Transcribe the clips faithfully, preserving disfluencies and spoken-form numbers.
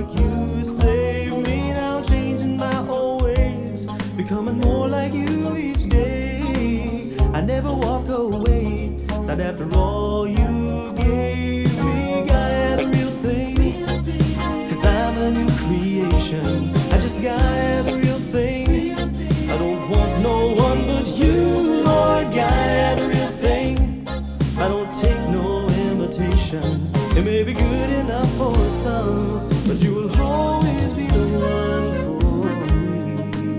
you saved me. Now I'm changing my old ways, becoming more like you each day. I never walk away, not after all you gave me. Gotta have the real thing, cause I'm a new creation. I just gotta have the real thing. I don't want no one but you, Lord. Gotta have the real thing. I don't take no imitation. It may be good enough for some, but you will always be the one for me.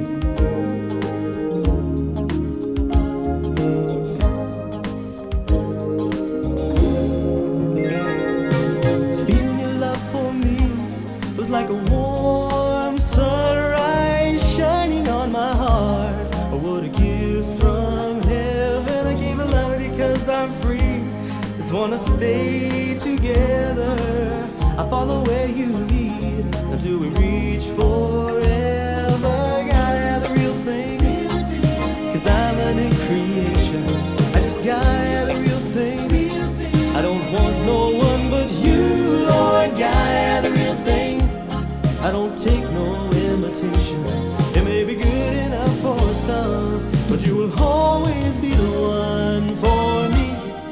Feeling your love for me was like a warm sunrise shining on my heart. Oh, what a gift from heaven. I gave it love because I'm free. Just wanna stay together. I follow where you lead until we reach forever. Gotta have the real thing, cause I'm a new creation. I just gotta have the real thing. I don't want no one but you, Lord. Gotta have the real thing. I don't take no imitation. It may be good enough for some, but you will always be the one for me.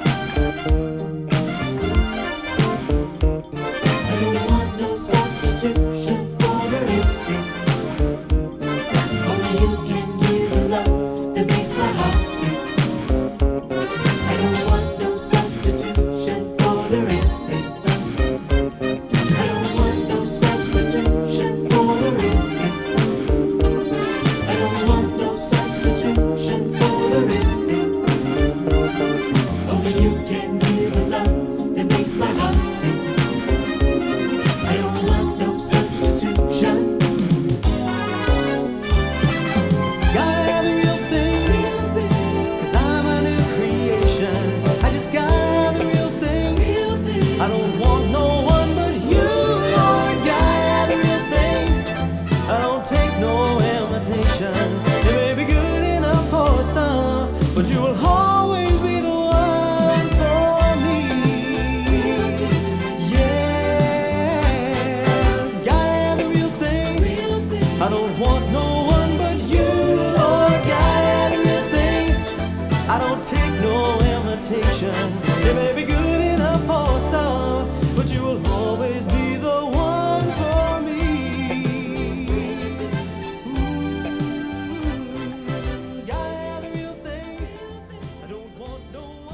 Substitution for the real thing. Only you can give the love that makes my heart sing. I don't want no substitution for the real thing. I don't want no substitution for the real thing. I don't want no substitution for the real thing. Only you can give the love that makes my heart sing. I don't want no substitution. Gotta have the real thing, cause I'm a new creation. I just gotta have the real thing. I don't want no one but you, Lord. Gotta have the real thing. I don't take no imitation. It may be good enough for some, but you will always be the one for me. I don't want no one but you, Lord. Gotta have the real thing. I don't take no imitation. It may be good enough for some, but you will always be the one for me. Ooh, gotta have the real thing. I don't want no one.